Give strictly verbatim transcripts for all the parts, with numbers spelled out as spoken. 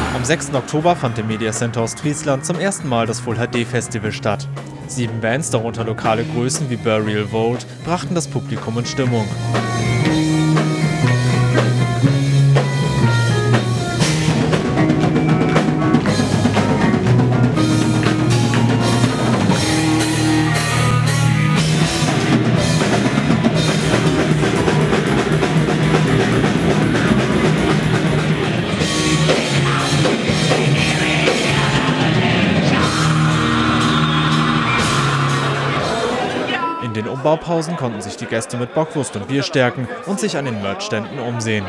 Am sechsten Oktober fand im Media Center Ostfriesland zum ersten Mal das Full H D Festival statt. Sieben Bands, darunter lokale Größen wie Burial Vault, brachten das Publikum in Stimmung. In den Umbaupausen konnten sich die Gäste mit Bockwurst und Bier stärken und sich an den Merchständen umsehen.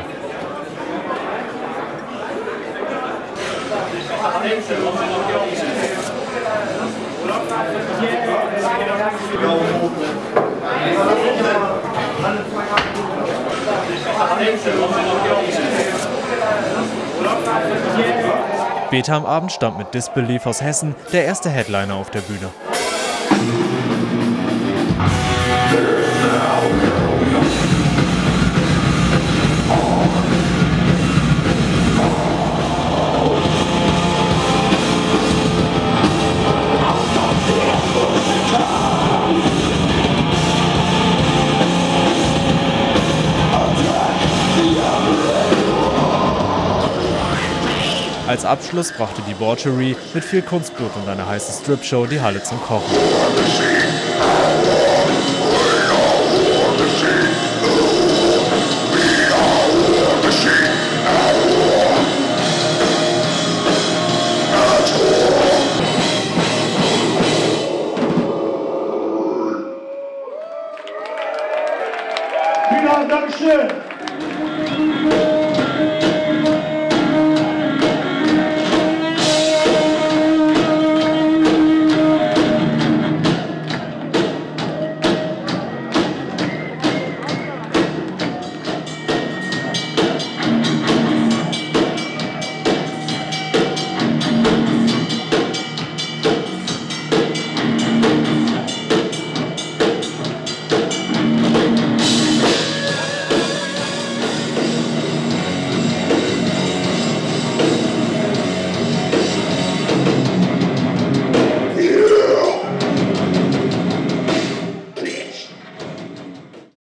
Später am Abend stand mit Disbelief aus Hessen der erste Headliner auf der Bühne. Als Abschluss brachte die Debauchery mit viel Kunstblut und einer heißen Strip-Show die Halle zum Kochen.